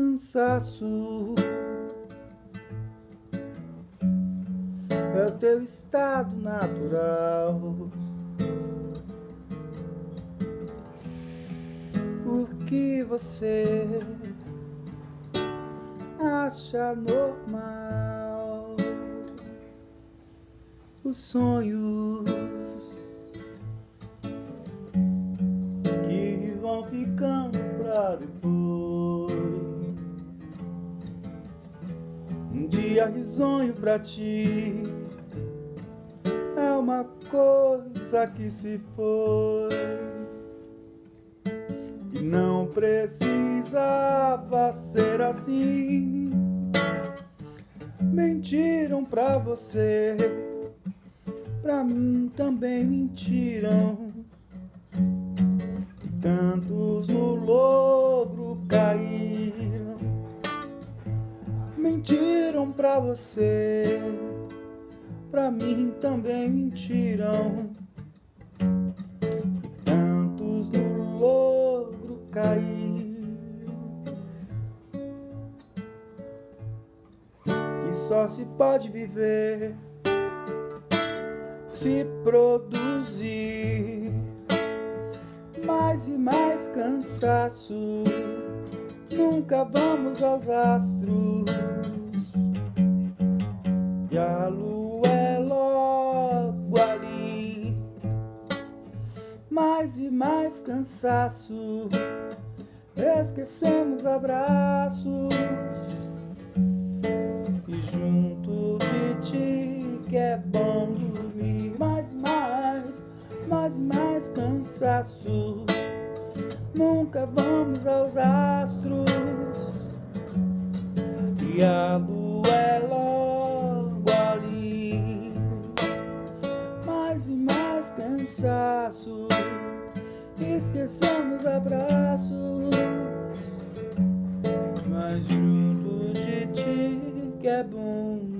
cansaço é o teu estado natural. Por que você acha normal os sonhos que vão ficando pra depois? Um dia risonho pra ti é uma coisa que se foi e não precisava ser assim. Mentiram pra você, pra mim também mentiram. Tantos no logro caíram. Mentiram pra você, pra mim também mentiram. Tantos no logro caíram. E só se pode viver se produzir. Mais e mais cansaço, nunca vamos aos astros. E a lua é logo ali. Mais e mais cansaço, esquecemos abraços. E junto de ti que é bom dormir. Mais e mais cansaço, nunca vamos aos astros. E a lua é logo ali. Mais e mais cansaço, esquecemos abraços. Mas junto de ti que é bom